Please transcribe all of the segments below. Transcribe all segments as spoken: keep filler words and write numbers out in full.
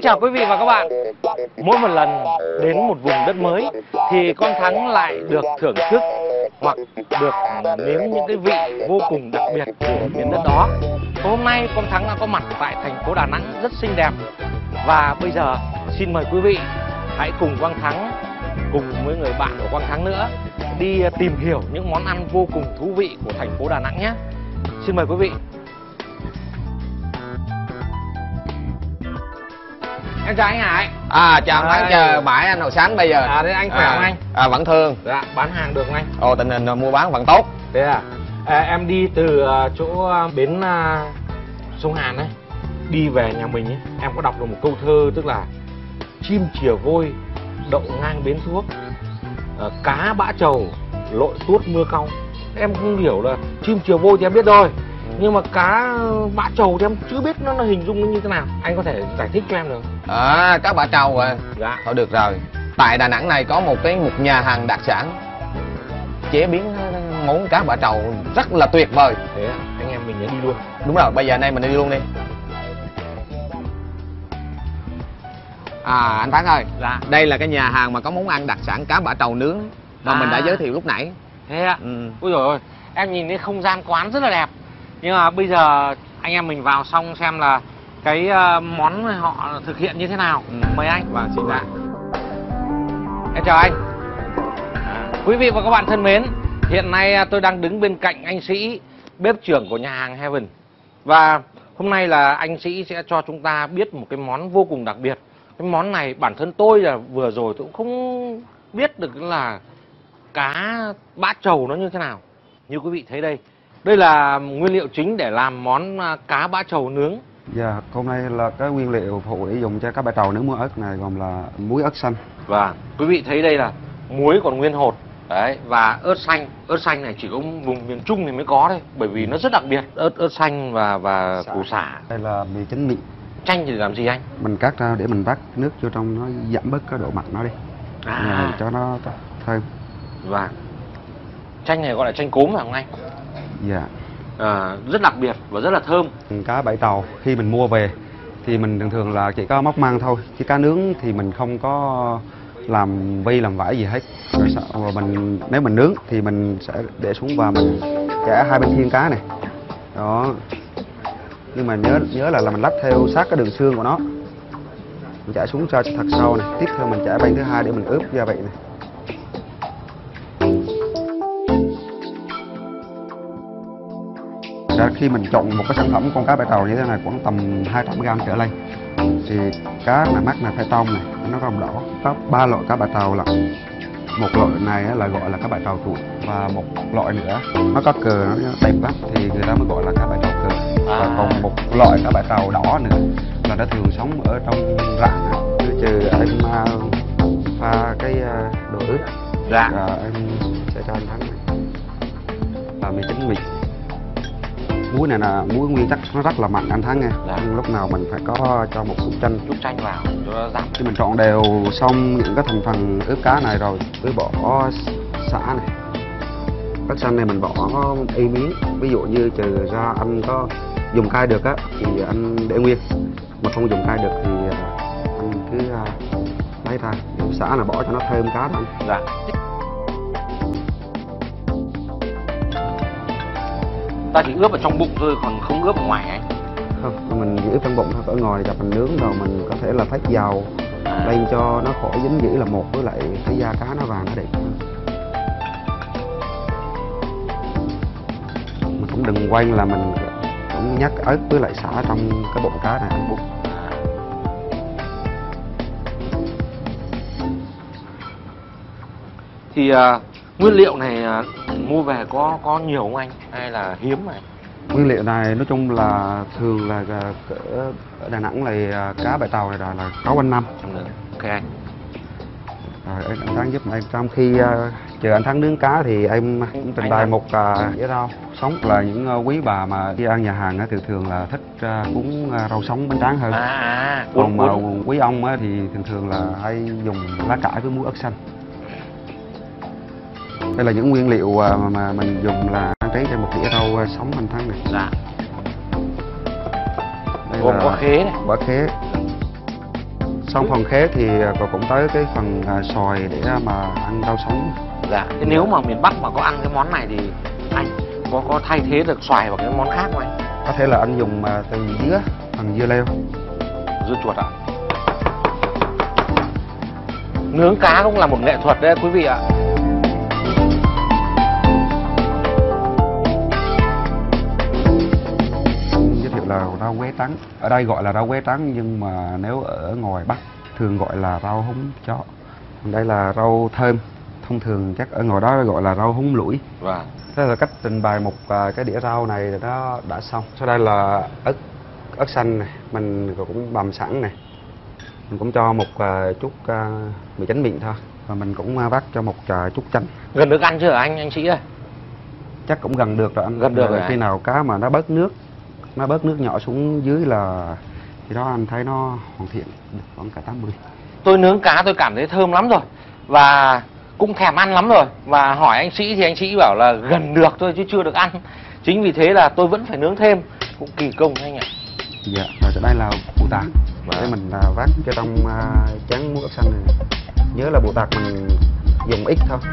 Xin chào quý vị và các bạn. Mỗi một lần đến một vùng đất mới thì con Thắng lại được thưởng thức hoặc được nếm những cái vị vô cùng đặc biệt của miền đất đó. Hôm nay con Thắng đã có mặt tại thành phố Đà Nẵng rất xinh đẹp. Và bây giờ xin mời quý vị hãy cùng Quang Thắng, cùng với người bạn của Quang Thắng nữa, đi tìm hiểu những món ăn vô cùng thú vị của thành phố Đà Nẵng nhé. Xin mời quý vị. Em chào anh Hải. À chào anh, chờ bãi anh Hậu Sánh bây giờ. À thế anh khỏe à, không anh? À vẫn thương. Dạ, bán hàng được không anh? Ồ, tình hình mua bán vẫn tốt. Thế à? À em đi từ chỗ bến uh, sông Hàn ấy, đi về nhà mình ấy, em có đọc được một câu thơ, tức là chim chìa vôi đậu ngang bến thuốc, uh, cá bã trầu lội tuốt mưa cong. Em không hiểu là chim chìa vôi thì em biết rồi, nhưng mà cá bã trầu thì em chưa biết nó, nó hình dung nó như thế nào. Anh có thể giải thích cho em được không? À, cá bã trầu à? Dạ. Thôi được rồi. Tại Đà Nẵng này có một cái một nhà hàng đặc sản chế biến món cá bã trầu rất là tuyệt vời. Thế anh em mình đi luôn. Đúng rồi, bây giờ nay mình đi luôn đi. À anh Thắng ơi. Dạ. Đây là cái nhà hàng mà có món ăn đặc sản cá bã trầu nướng mà à. mình đã giới thiệu lúc nãy. Thế ạ? Ừ. Ôi dồi ôi, em nhìn thấy không gian quán rất là đẹp. Nhưng mà bây giờ anh em mình vào xong xem là cái món họ thực hiện như thế nào. Ừ. Mời anh. Vâng, xin lỗi. Em chào anh. À, quý vị và các bạn thân mến, hiện nay tôi đang đứng bên cạnh anh Sĩ, bếp trưởng của nhà hàng Heaven. Và hôm nay là anh Sĩ sẽ cho chúng ta biết một cái món vô cùng đặc biệt. Cái món này bản thân tôi là vừa rồi tôi cũng không biết được là cá bã trầu nó như thế nào. Như quý vị thấy đây, đây là nguyên liệu chính để làm món cá bã trầu nướng. Dạ, hôm nay là cái nguyên liệu phụ để dùng cho cá bã trầu nướng muối ớt này gồm là muối ớt xanh. Và quý vị thấy đây là muối còn nguyên hột. Đấy, và ớt xanh. Ớt xanh này chỉ có vùng miền Trung thì mới có đây, bởi vì nó rất đặc biệt. Ớt ớt xanh và và củ sả. Đây là mì chính mịn. Chanh thì làm gì anh? Mình cắt ra để mình vắt nước vô trong, nó giảm bớt cái độ mặn nó đi. À, cho nó thơm. Và chanh này gọi là chanh cốm phải không anh? Dạ. À, rất đặc biệt và rất là thơm. Cá bãi tàu khi mình mua về thì mình thường thường là chỉ có móc măng thôi, chứ cá nướng thì mình không có làm vi làm vải gì hết. Rồi sau mình nếu mình nướng thì mình sẽ để xuống và mình chẻ hai bên khiên cá này. Đó. Nhưng mà nhớ nhớ là, là mình lắp theo sát cái đường xương của nó. Mình chẻ xuống cho thật sâu này. Tiếp theo mình chẻ bên thứ hai để mình ướp gia vị này. Khi mình chọn một cái sản phẩm con cá bãi tàu như thế này khoảng tầm hai trăm gam trở lên thì cá là mắt này phải tông này, nó rồng đỏ. Có ba loại cá bãi tàu là một loại này là gọi là cá bãi tàu trụi, và một loại nữa nó có cờ nó đẹp lắm thì người ta mới gọi là cá bãi tàu cờ. Và còn một loại cá bãi tàu đỏ nữa là nó thường sống ở trong rạn. Trừ em pha cái đồ ướp. Dạ. Và em sẽ cho anh Thắng này là mì chính mịn. Muối này là muối nguyên chất nó rất là mặn anh Thắng nghe. Dạ. Lúc nào mình phải có cho một chút chanh chút chanh vào cho nó giảm. Khi mình trộn đều xong những cái thành phần ướp cá này rồi, mới bỏ sả này. Các xanh này mình bỏ y miếng. Ví dụ như trừ ra anh có dùng cay được á thì anh để nguyên, mà không dùng cay được thì anh cứ lấy ra. Sả là bỏ cho nó thơm cá thôi. Dạ. Ta chỉ ướp ở trong bụng thôi, còn không ướp ở ngoài anh? Không, mình chỉ ướp trong bụng thôi, ở ngoài là mình nướng rồi mình có thể là thách dầu à. lên cho nó khỏi dính dữ là một, với lại cái da cá nó vàng nó đẹp hơn. Mình cũng đừng quên là mình cũng nhắc ớt với lại xả trong cái bụng cá này ăn bụng. Thì uh, nguyên liệu này uh, mua về có có nhiều không anh hay là hiếm này? Nguyên liệu này nói chung là thường là ở Đà Nẵng này cá bãi tàu này là, là có quanh năm. Ok anh. Rồi anh Thắng giúp em, trong khi uh, chờ anh Thắng nướng cá thì em cũng trình bày một uh, dĩa rau sống. Là những uh, quý bà mà đi ăn nhà hàng uh, thường thường là thích uh, cuốn uh, rau sống bánh tráng hơn. À, còn mà quý ông uh, thì thường thường là hay dùng lá cải với muối ớt xanh. Đây là những nguyên liệu mà mình dùng là trang trí cho một đĩa rau sống anh Thắng này. Dạ. Đây gồm quả khế này. Quả khế. Xong phần khế thì cô cũng tới cái phần à, xoài để mà ăn rau sống. Dạ. Thế nếu mà miền Bắc mà có ăn cái món này thì anh có có thay thế được xoài bằng cái món khác không anh? Có thể là anh dùng à, từ dứa, phần dưa leo. Dưa chuột ạ. Nướng cá cũng là một nghệ thuật đấy quý vị ạ. Giới thiệu là rau quế trắng. Ở đây gọi là rau quế trắng nhưng mà nếu ở ngoài Bắc thường gọi là rau húng chó. Đây là rau thơm. Thông thường chắc ở ngoài đó gọi là rau húng lủi. Vâng. Thế là cách trình bày một à, cái đĩa rau này nó đã xong. Sau đây là ớt ớt xanh này, mình cũng bằm sẵn này. Mình cũng cho một à, chút à, mì chánh miệng thôi. Và mình cũng à, vắt cho một à, chút chanh. Gần được ăn chưa anh anh Sĩ ơi? Chắc cũng gần được rồi anh. Gần được rồi. Khi nào cá mà nó bớt nước, nó bớt nước nhỏ xuống dưới là khi đó anh thấy nó hoàn thiện được khoảng cả tám mươi. Tôi nướng cá tôi cảm thấy thơm lắm rồi. Và cũng thèm ăn lắm rồi. Và hỏi anh Sĩ thì anh Sĩ bảo là gần được thôi chứ chưa được ăn. Chính vì thế là tôi vẫn phải nướng thêm. Cũng kỳ công anh ạ. Dạ, và đây là bù tạt. Vâng. Để mình à, vắt cho trong à, chén muối ớt xanh này. Nhớ là bù tạt mình dùng ít thôi.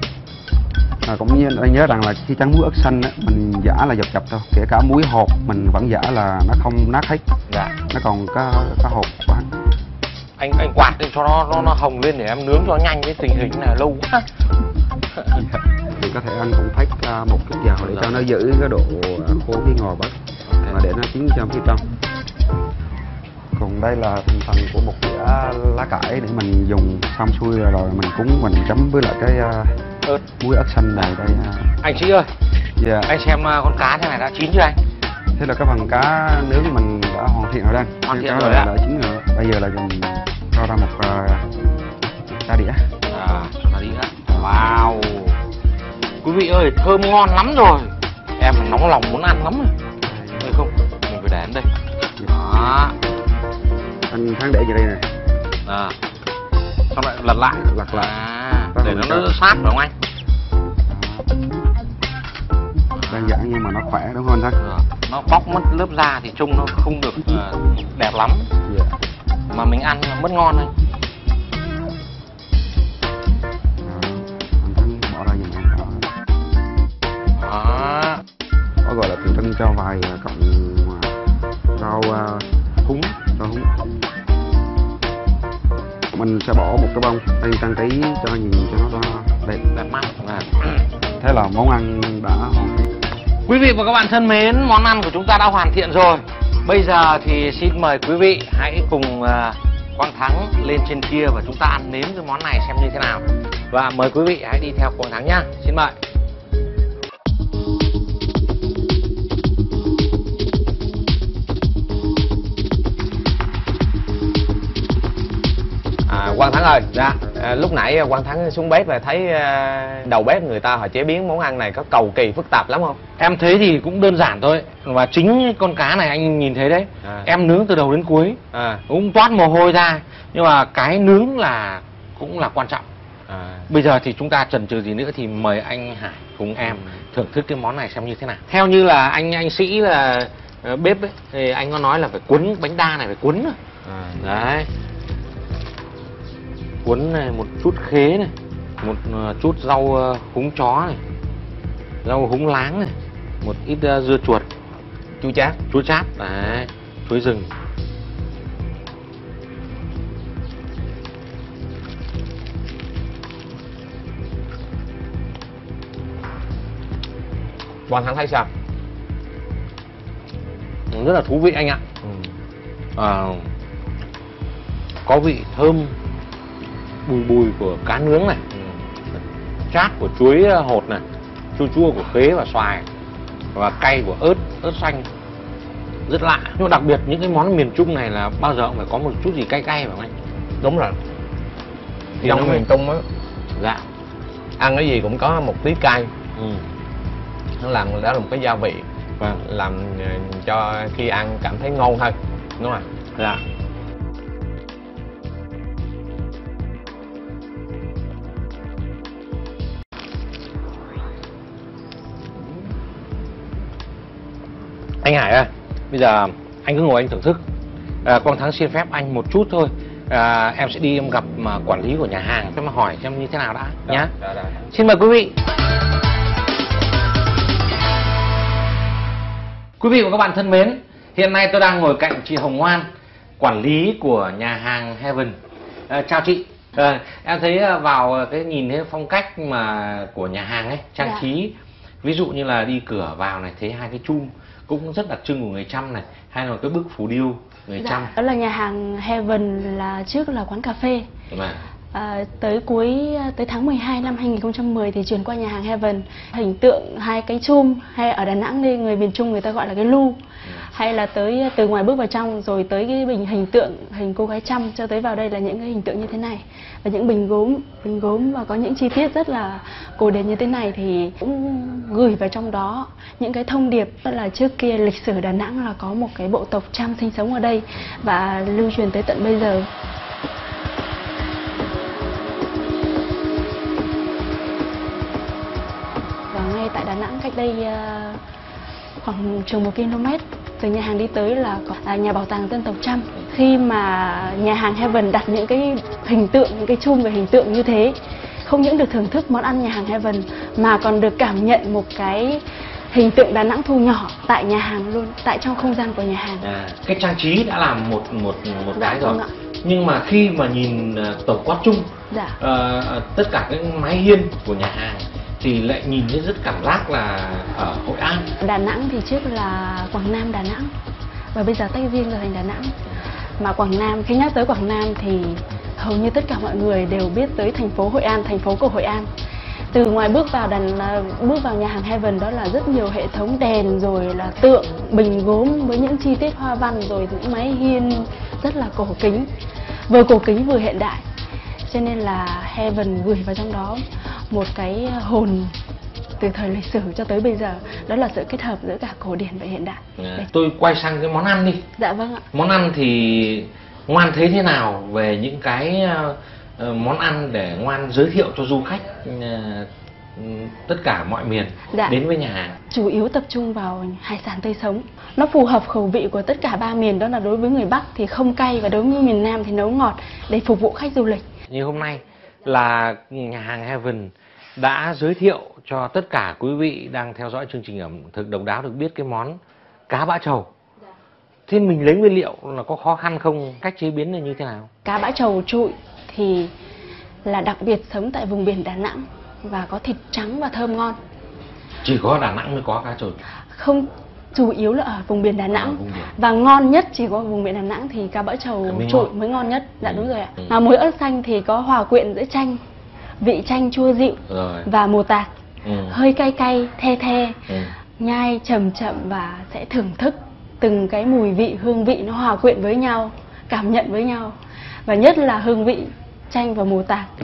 À, cũng như anh nhớ rằng là khi chén muối ớt xanh á, mình giả là dập dập thôi. Kể cả muối hột mình vẫn giả là nó không nát hết. Dạ. Nó còn có, có hột của anh. Anh anh quạt để cho nó nó nó hồng lên để em nướng cho nhanh, cái tình hình này lâu quá. Thì có thể anh cũng phách à, một chút dầu để cho nó giữ cái độ à, khô phía ngoài bớt. Mà để nó chín trong phía trong. Còn đây là thành phần của một đĩa lá cải để mình dùng xong xuôi rồi, rồi mình cúng mình chấm với lại cái uh, ớt muối ớt xanh này đây. Uh. Anh Sĩ ơi, Dạ. anh xem uh, con cá thế này đã chín chưa anh? Thế là cái phần cá nướng mình đã hoàn thiện rồi đây. Hoàn thiện cá rồi đã, ạ. đã chín rồi. Bây giờ là mình cho ra một uh, đá đĩa. À, là đi ạ. Wow. Quý vị ơi, thơm ngon lắm rồi. Em phải nóng lòng muốn ăn lắm rồi. Đây không? Mình phải để đến đây. Đó. Anh Thắng để vào đây này. À. Xong lại lật lại. Lật lại. À, Đó, để mình nó cho- sát phải không anh? Đơn giản nhưng mà nó khỏe đúng không anh? Ờ, nó bóc mất lớp da thì trông nó không được ờ, đẹp lắm. Dạ. Mà mình ăn mất ngon thôi. Đó. Anh Thắng bỏ ra giùm em. Đó. Đó. Có gọi là tượng trưng cho vài uh, cọng uh, rau uh, húng, rau húng. Mình sẽ bỏ một cái bông đây trang trí cho nhìn cho nó đẹp. Đẹp mắt. À. Thế là món ăn đã hoàn thiện. Quý vị và các bạn thân mến, món ăn của chúng ta đã hoàn thiện rồi. Bây giờ thì xin mời quý vị hãy cùng uh, Quang Thắng lên trên kia và chúng ta ăn nếm cái món này xem như thế nào. Và mời quý vị hãy đi theo Quang Thắng nhá. Xin mời. À, Quang Thắng ơi, dạ. À, lúc nãy Quang Thắng xuống bếp và thấy à, đầu bếp người ta họ chế biến món ăn này có cầu kỳ phức tạp lắm không? Em thấy thì cũng đơn giản thôi. Và chính con cá này anh nhìn thấy đấy. À. Em nướng từ đầu đến cuối. À, Cũng toát mồ hôi ra. Nhưng mà cái nướng là cũng là quan trọng. à. Bây giờ thì chúng ta chần chừ gì nữa thì mời anh Hải cùng em thưởng thức cái món này xem như thế nào. Theo như là anh anh Sĩ là ờ, bếp ấy, thì anh có nói là phải cuốn bánh đa này phải cuốn rồi. À. Đấy. Cuốn này một chút khế này, một ờ, chút rau ờ, húng chó này, rau húng láng này, một ít ờ, dưa chuột, Chua chát. chuối chát, đấy, chuối rừng. Quang Thắng thấy sao? Rất là thú vị anh ạ. Ừ. À, có vị thơm bùi bùi của cá nướng này, Ừ. chát của chuối hột này, chua chua của khế và xoài, và cay của ớt ớt xanh, rất lạ. Nhưng mà đặc biệt những cái món miền Trung này là bao giờ cũng phải có một chút gì cay cay phải không anh? Đúng rồi. Thì Trong nó miền Trung á, dạ. ăn cái gì cũng có một tí cay. Ừ. Nó làm đó là một cái gia vị, Vâng. làm ờ, cho khi ăn cảm thấy ngon hơn, đúng không ạ? Dạ. Anh Hải ơi, bây giờ anh cứ ngồi anh thưởng thức. À, Quang Thắng xin phép anh một chút thôi. à, em sẽ đi em gặp mà quản lý của nhà hàng xem mà hỏi xem như thế nào đã nhá. Dạ, dạ. Xin mời quý vị. Quý vị và các bạn thân mến, hiện nay tôi đang ngồi cạnh chị Hồng Ngoan, quản lý của nhà hàng Heaven. À, chào chị. À, em thấy vào cái nhìn thấy phong cách mà của nhà hàng ấy, trang Dạ. trí, ví dụ như là đi cửa vào này thấy hai cái chum cũng rất đặc trưng của người Chăm này, hay là cái bức phù điêu người Chăm. Đó là nhà hàng Heaven, là trước là quán cà phê. Vâng. À, tới cuối tới tháng mười hai năm hai nghìn không trăm mười thì chuyển qua nhà hàng Heaven. Hình tượng hai cái chum, hay ở Đà Nẵng đây người miền Trung người ta gọi là cái lu, hay là tới từ ngoài bước vào trong rồi tới cái bình hình tượng hình cô gái Chăm, cho tới vào đây là những cái hình tượng như thế này, và những bình gốm bình gốm và có những chi tiết rất là cổ điển như thế này thì cũng gửi vào trong đó những cái thông điệp. Đó là trước kia lịch sử Đà Nẵng là có một cái bộ tộc Chăm sinh sống ở đây và lưu truyền tới tận bây giờ. Và ngay tại Đà Nẵng, cách đây uh, khoảng chừng một ki lô mét từ nhà hàng đi tới là có à, nhà bảo tàng dân tộc Chăm. Khi mà nhà hàng Heaven đặt những cái hình tượng, những cái chum về hình tượng như thế, không những được thưởng thức món ăn nhà hàng Heaven mà còn được cảm nhận một cái hình tượng Đà Nẵng thu nhỏ tại nhà hàng luôn, tại trong không gian của nhà hàng. À, cái trang trí đã làm một một một Dạ, cái rồi. vâng ạ. Nhưng mà khi mà nhìn uh, tổng quát chung, Dạ. uh, tất cả cái mái hiên của nhà hàng thì lại nhìn thấy rất cảm giác là ở Hội An. Đà Nẵng thì trước là Quảng Nam Đà Nẵng, và bây giờ tách riêng rồi thành Đà Nẵng. Mà Quảng Nam, khi nhắc tới Quảng Nam thì hầu như tất cả mọi người đều biết tới thành phố Hội An, thành phố của Hội An. Từ ngoài bước vào đàn bước vào nhà hàng Heaven đó là rất nhiều hệ thống đèn, rồi là tượng bình gốm với những chi tiết hoa văn, rồi những mái hiên rất là cổ kính, vừa cổ kính vừa hiện đại. Cho nên là Heaven gửi vào trong đó một cái hồn từ thời lịch sử cho tới bây giờ, đó là sự kết hợp giữa cả cổ điển và hiện đại. À, tôi quay sang cái món ăn đi. Dạ vâng ạ. Món ăn thì Ngoan thấy thế nào về những cái uh, món ăn để Ngoan giới thiệu cho du khách uh, tất cả mọi miền Dạ. đến với nhà hàng? Chủ yếu tập trung vào hải sản tươi sống. Nó phù hợp khẩu vị của tất cả ba miền, đó là đối với người Bắc thì không cay và đối với miền Nam thì nấu ngọt để phục vụ khách du lịch. Như hôm nay là nhà hàng Heaven đã giới thiệu cho tất cả quý vị đang theo dõi chương trình ẩm thực độc đáo được biết cái món cá bã trầu. Thế mình lấy nguyên liệu là có khó khăn không? Cách chế biến là như thế nào? Cá bã trầu trụi thì là đặc biệt sống tại vùng biển Đà Nẵng và có thịt trắng và thơm ngon. Chỉ có Đà Nẵng mới có cá trầu. Không, chủ yếu là ở vùng biển Đà Nẵng. À, vùng biển. Và ngon nhất chỉ có vùng biển Đà Nẵng thì cá bã trầu mới trụi ngon. mới ngon nhất. Dạ Ừ. đúng rồi ạ. Ừ. Mà muối ớt xanh thì có hòa quyện giữa chanh, vị chanh chua dịu Rồi. và mù tạt, Ừ. hơi cay cay, the the, Ừ. nhai chậm chậm và sẽ thưởng thức từng cái mùi vị, hương vị nó hòa quyện với nhau, cảm nhận với nhau, và nhất là hương vị chanh và mù tạt.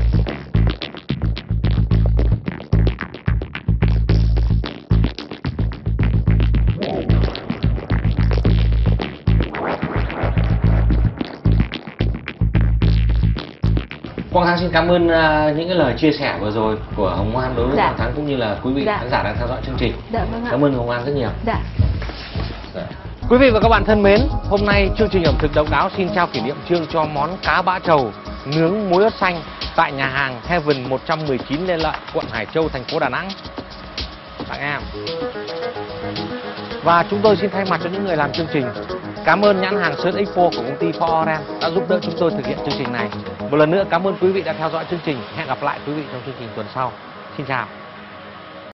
Quang Thắng xin cảm ơn uh, những cái lời chia sẻ vừa rồi của Hồng Ngoan đối với Dạ. Quang Thắng cũng như là quý vị Dạ. khán giả đang theo dõi chương trình. Dạ vâng ạ. Cảm ơn Hồng Ngoan rất nhiều. Dạ. Dạ. Quý vị và các bạn thân mến, hôm nay chương trình ẩm thực độc đáo xin trao kỷ niệm chương cho món cá bã trầu nướng muối ớt xanh tại nhà hàng Heaven một trăm mười chín Lê Lợi, quận Hải Châu, thành phố Đà Nẵng. Tặng em. Và chúng tôi xin thay mặt cho những người làm chương trình cảm ơn nhãn hàng Search Expo của công ty For Orange đã giúp đỡ chúng tôi thực hiện chương trình này. Một lần nữa cảm ơn quý vị đã theo dõi chương trình. Hẹn gặp lại quý vị trong chương trình tuần sau. Xin chào.